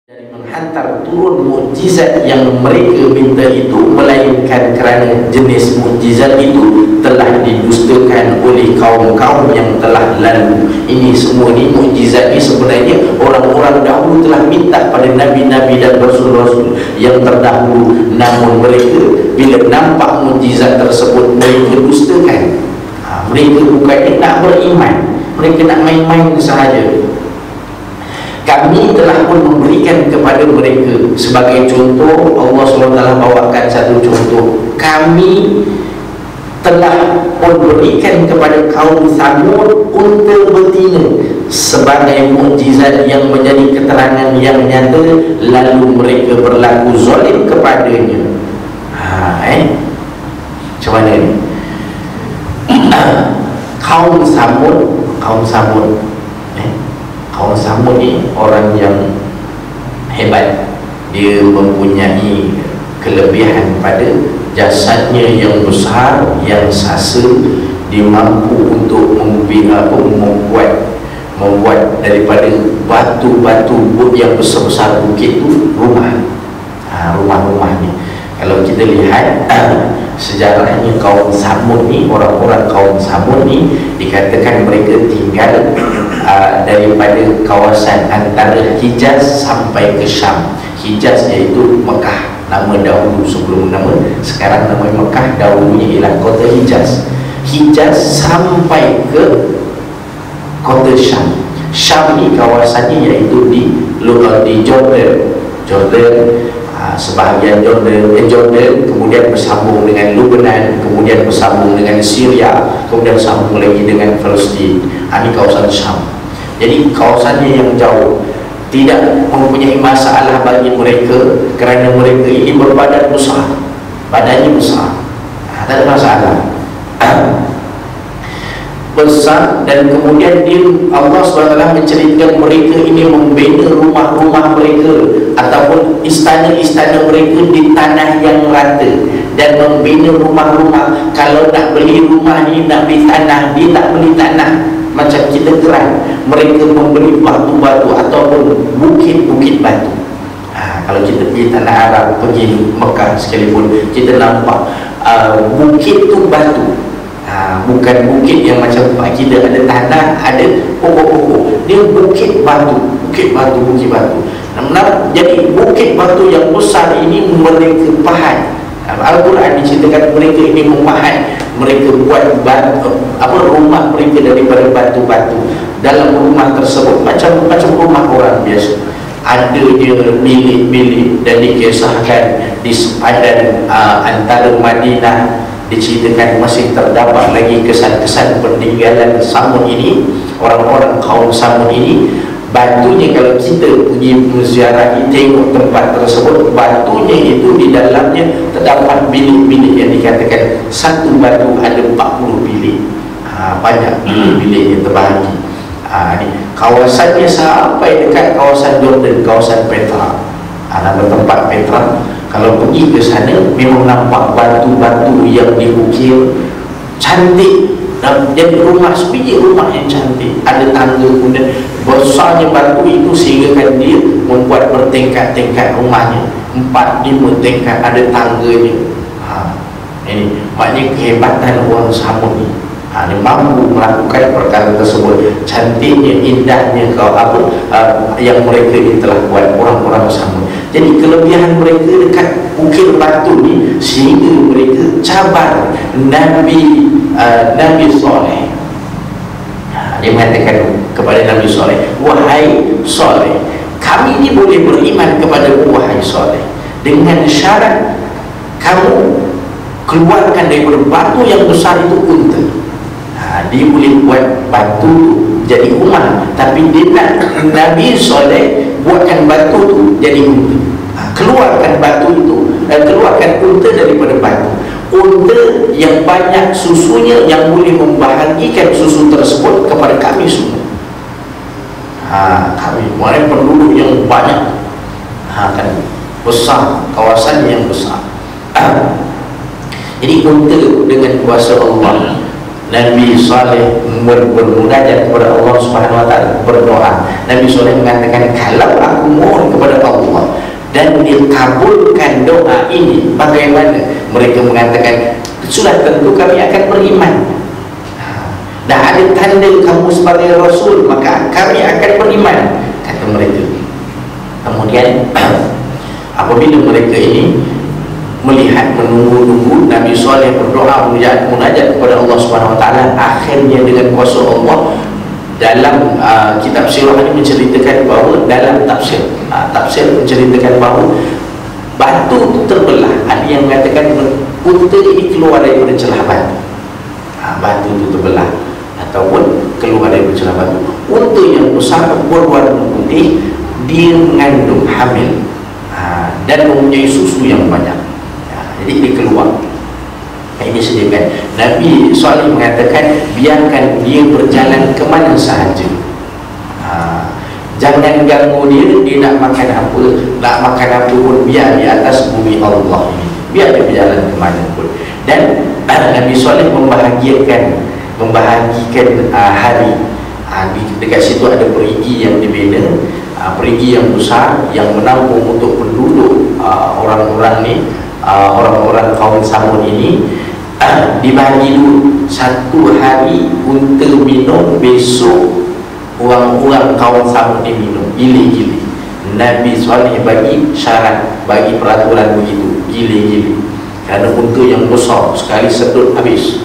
dari menghantar turun mukjizat yang mereka minta itu, melainkan kerana jenis mukjizat itu telah didustakan oleh kaum-kaum yang telah lalu. Ini semua ni mukjizat ni sebenarnya orang-orang dahulu telah minta pada nabi-nabi dan rasul-rasul yang terdahulu, namun mereka bila nampak mukjizat tersebut mereka dustakan. Mereka bukannya nak beriman, mereka nak main-main sahaja. Kami telah pun memberikan kepada mereka sebagai contoh. Allah SWT bawakan satu contoh. Kami telah pun berikan kepada kaum Thamud unta betina sebagai mukjizat yang menjadi keterangan yang nyata, lalu mereka berlaku zalim kepadanya. Macam mana ni? Kaum Thamud Kaum Thamud ni orang yang hebat. Dia mempunyai kelebihan pada jasadnya yang besar, yang sasa. Dia mampu untuk membuat daripada batu-batu yang besar-besar bukit tu rumah-rumahnya. Kalau kita lihat sejarahnya kaum Thamud ni, orang-orang kaum Thamud ni dikatakan mereka tinggal daripada kawasan antara Hijaz sampai ke Syam. Hijaz iaitu Mekah, nama dahulu sebelum nama sekarang nama Mekah, dahulunya ialah kota Hijaz. Hijaz sampai ke kota Syam. Syam ni kawasannya iaitu di Jordan, sebahagian Jordan, kemudian bersambung dengan Lebanon, kemudian bersambung dengan Syria, kemudian sambung lagi dengan Palestin. Ini kawasan Syam. Jadi kawasannya yang jauh, tidak mempunyai masalah bagi mereka kerana mereka ini berbadan besar, badannya besar, tak ada masalah besar. Dan kemudian Allah SWT menceritakan mereka ini membina rumah-rumah mereka ataupun istana-istana mereka di tanah yang rata, dan membina rumah-rumah. Kalau nak beli rumah ni, nak beli tanah, dia tak beli tanah macam kita gerak. Mereka membeli batu-batu ataupun bukit-bukit batu. Kalau kita pergi tanah Arab, pergi Mekah sekalipun, kita nampak bukit tu batu. Bukan bukit yang macam tempat kita ada tanah, ada pokok-pokok. Dia bukit batu. Jadi bukit batu yang besar ini mereka pahat. Al-Quran diceritakan mereka ini memahat. Mereka buat rumah mereka daripada batu-batu. Dalam rumah tersebut macam rumah orang biasa, ada dia bilik-bilik, dan dikisahkan di sepadan antara Madinah, diceritakan masih terdapat lagi kesan-kesan peninggalan Thamud ini, orang-orang kaum Thamud ini. Batunya, kalau kita pergi menziarahi, tengok tempat tersebut, batunya itu di dalamnya terdapat bilik-bilik yang dikatakan satu batu ada 40 bilik. Banyak bilik-bilik yang terbahagi. Kawasannya sampai dekat kawasan Jordan, kawasan Petra. Nama tempat Petra. Kalau pergi ke sana memang nampak batu-batu yang diukir cantik. Jadi rumah sebiji rumah yang cantik, ada tangga, kemudian besarnya batu itu sehingga kan dia membuat bertingkat-tingkat rumahnya, 4-5 tingkat, ada tangganya. Ini maknanya kehebatan orang Thamud ni. Dia mampu melakukan perkara tersebut. Cantiknya, indahnya yang mereka ini telah buat orang-orang Thamud. Jadi kelebihan mereka dekat ukir batu ni sehingga mereka cabar Nabi Saleh. Dia mengatakan kepada Nabi Saleh, wahai Saleh, kami ni boleh beriman kepada wahai Saleh dengan syarat kamu keluarkan daripada batu yang besar itu unta. Dia boleh buat batu jadi rumah, tapi dia nak Nabi Saleh buatkan batu tu jadi unta. Keluarkan batu itu, keluarkan unta daripada batu. Unta yang banyak susunya, yang boleh membahagikan susu tersebut kepada kami semua. Kami orang penduduk yang banyak, kan besar, kawasan yang besar. Jadi unta dengan kuasa Allah, Nabi Saleh bermunajat kepada Allah Subhanahu Wa Taala, berdoa. Nabi Saleh mengatakan, kalau aku mohon kepada Allah dikabulkan doa ini, bagaimana? Mereka mengatakan, sudah tentu kami akan beriman. Dah ada tanda kamu sebagai Rasul, maka kami akan beriman, kata mereka. Kemudian apabila mereka ini melihat, menunggu-nunggu Nabi Saleh berdoa, munajat kepada Allah Subhanahu Wa Taala, akhirnya dengan kuasa Allah, dalam kitab sirah ini menceritakan bahawa, dalam tafsir menceritakan bahawa batu itu terbelah. Ada yang mengatakan unta ini keluar daripada celah batu, batu itu terbelah ataupun keluar daripada celah batu. Unta yang besar berwarna putih, dia mengandung hamil dan mempunyai susu yang banyak. Jadi dia keluar. Ini sediakan. Nabi Saleh mengatakan, biarkan dia berjalan ke mana sahaja, jangan ganggu dia nak makan apa, nak makan apa pun, biar di atas bumi Allah ini, biar dia berjalan ke mana pun. Dan Nabi Saleh membahagikan hari. Dekat situ ada perigi yang dibina, perigi yang besar yang menampung untuk penduduk orang-orang ni, orang-orang kaum Samud ini. Dibagi dulu, satu hari unta minum, besok orang-orang kaum Samud ni minum, gili-gili. Nabi Saleh bagi syarat, bagi peraturan begitu, gili-gili, kerana unta yang besar sekali sedut habis.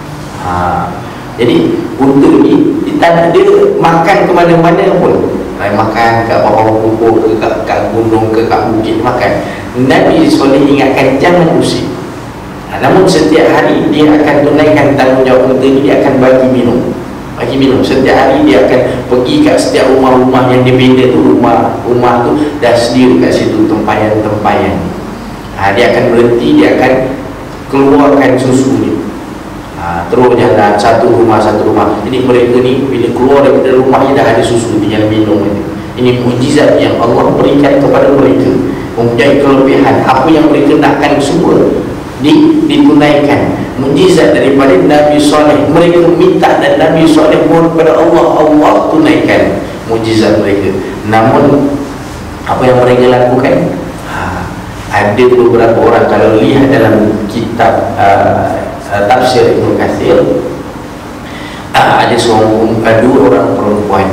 Jadi unta ni dia makan ke mana-mana pun, makan kat bawah pokok ke, kat gunung ke, kat bukit makan. Nabi Saleh ingatkan, jangan usik. Namun setiap hari dia akan tunaikan tanggungjawab unta ini, dia akan bagi minum. Setiap hari dia akan pergi kat setiap rumah-rumah yang dibina tu, rumah tu dah sedia kat situ tempayan. Dia akan berhenti, dia akan keluarkan susu ni, terus jalan satu rumah. Jadi mereka ni bila keluar daripada rumah ni dah ada susu, tinggal minum. Ini mukjizat yang Allah berikan kepada mereka, mempunyai kelebihan. Apa yang mereka nakkan semua ditunaikan. Mukjizat daripada Nabi Saleh, mereka minta dan Nabi Saleh mohon kepada Allah, Allah tunaikan mukjizat mereka. Namun apa yang mereka lakukan, ada beberapa orang, kalau lihat dalam kitab tafsir Ibnu Katsir, ada dua orang perempuan.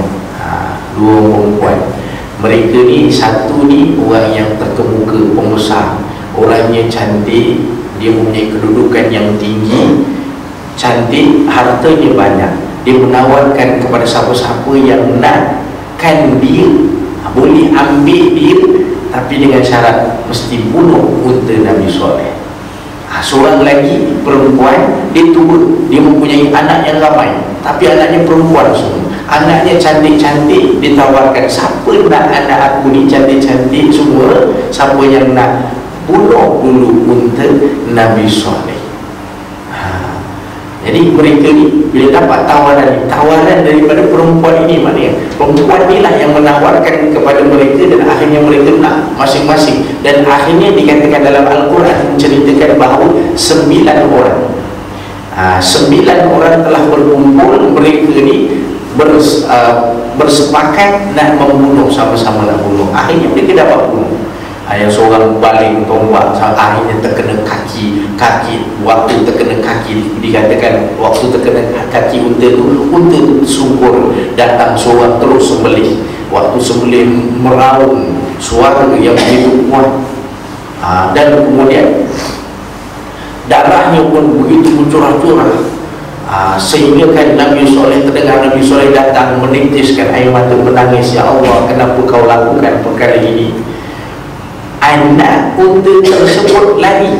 Mereka ni, satu ni orang yang terkemuka, pembesar, orangnya cantik, dia mempunyai kedudukan yang tinggi, cantik, hartanya banyak. Dia menawarkan kepada siapa-siapa yang nakkan dia, boleh ambil dia, tapi dengan syarat mesti bunuh unta Nabi Saleh. Seorang lagi perempuan, dia tua, dia mempunyai anak yang ramai, tapi anaknya perempuan semua. Anaknya cantik-cantik, ditawarkan, siapa nak anak aku ni cantik-cantik semua, siapa yang nak, bunuh dulu unta Nabi Saleh. Jadi mereka ni bila dapat tawaran daripada perempuan ini, maknanya perempuan inilah yang menawarkan kepada mereka, dan akhirnya mereka nak masing-masing. Dan akhirnya dikatakan dalam Al-Quran menceritakan bahawa 9 orang, 9 orang telah berkumpul. Mereka ni bersepakat nak membunuh, sama-sama nak bunuh. Akhirnya mereka dapat bunuh. Yang seorang baling tombak, akhirnya terkena kaki. Waktu terkena kaki, dikatakan waktu terkena kaki unta tu sungkur. Datang seorang terus sembelih. Waktu sembelih meraung, suara yang begitu kuat, dan kemudian darahnya pun begitu bercurah-curah, sehingga kan Nabi Saleh, terdengar Nabi Saleh datang menitiskan air mata, menangis, ya Allah, kenapa kau lakukan perkara ini? Anak unta tersebut lari,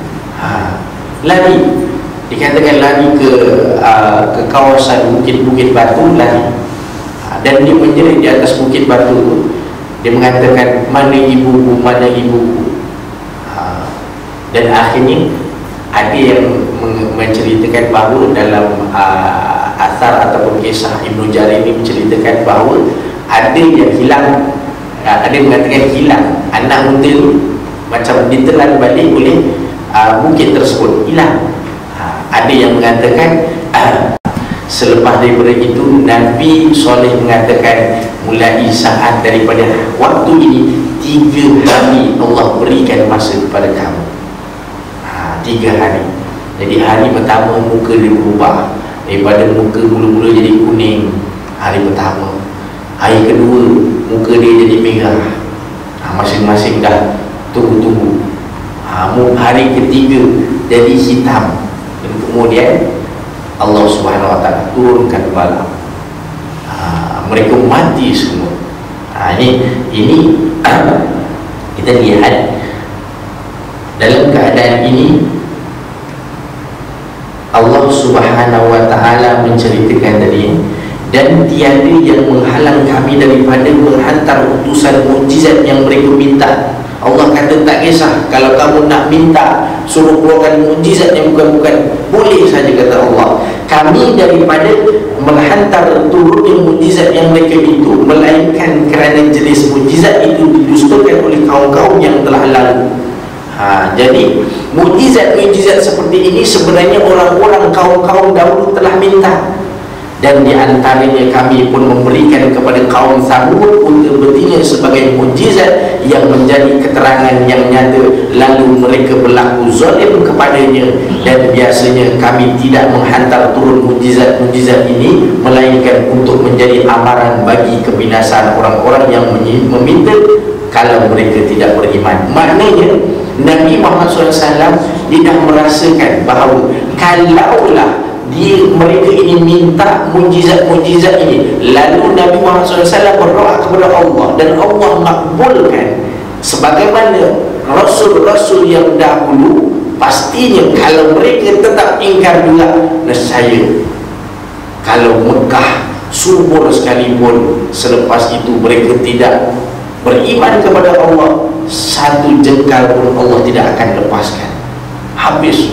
dikatakan lari ke kawasan bukit-bukit batu, lari. Dan dia menjerit di atas bukit batu itu. Dia mengatakan, mana ibuku, mana ibuku. Dan akhirnya ada yang menceritakan bahawa dalam asar ataupun kisah Ibnu Jarir ini menceritakan bahawa ada yang hilang. Ada yang mengatakan hilang anak unta ni, macam ditelan balik oleh bukit tersebut, hilang. Ada yang mengatakan selepas daripada itu Nabi Saleh mengatakan, mulai saat daripada waktu ini 3 hari Allah berikan masa kepada kamu. 3 hari. Jadi hari pertama muka dia berubah, daripada muka mula-mula jadi kuning, hari pertama. Hari kedua muka dia jadi merah, masing-masing dah tunggu-tunggu. Hari ketiga jadi hitam, dan kemudian Allah Subhanahu Wa Taala turunkan bala. Mereka mati semua. Ini kita lihat dalam keadaan ini Allah Subhanahu Wa Taala menceritakan tadi, dan tiada yang menghalang kami daripada menghantar utusan mukjizat yang mereka minta. Allah kata tak kisah kalau kamu nak minta suruh keluarkan mukjizat yang bukan-bukan, boleh saja, kata Allah. Kami daripada menghantar turunnya mukjizat yang mereka itu, melainkan kerana jenis mukjizat itu didustakan oleh kaum-kaum yang telah lalu. Jadi mukjizat-mukjizat seperti ini sebenarnya orang-orang kaum-kaum dahulu telah minta, dan di antaranya kami pun memberikan kepada kaum Tsamud unta betina sebagai mukjizat yang menjadi keterangan yang nyata, lalu mereka berlaku zalim kepadanya. Dan biasanya kami tidak menghantar turun mukjizat-mukjizat ini melainkan untuk menjadi amaran bagi kebinasaan orang-orang yang meminta kalau mereka tidak beriman. Maknanya Nabi Muhammad SAW tidak merasakan bahawa kalaulah mereka ini minta mukjizat-mukjizat ini, lalu Nabi Muhammad SAW berdoa kepada Allah dan Allah makbulkan, sebagaimana Rasul-Rasul yang dahulu, pastinya kalau mereka tetap ingkar juga, nescaya kalau Mekah subur sekalipun, selepas itu mereka tidak beriman kepada Allah, satu jengkal pun Allah tidak akan lepaskan, habis.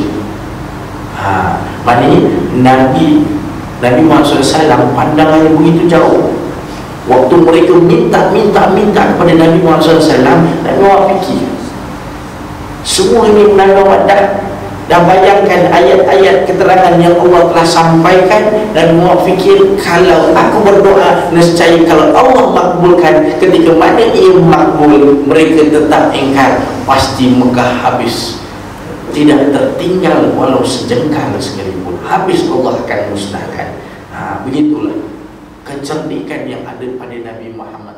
Maknanya Nabi Muhammad SAW pandangannya begitu jauh. Waktu mereka minta kepada Nabi Muhammad SAW, Nabi Muhammad fikir semua ini menanda dah bayangkan ayat-ayat keterangan yang Allah telah sampaikan, dan Muhammad fikir kalau aku berdoa, nescaya kalau Allah makbulkan, ketika mana ia makbul mereka tetap ingkar, pasti Mekah habis, tidak tertinggal walau sejengkal sekalipun, habis Allah akan musnahkan. Begitulah kecerdikan yang ada pada Nabi Muhammad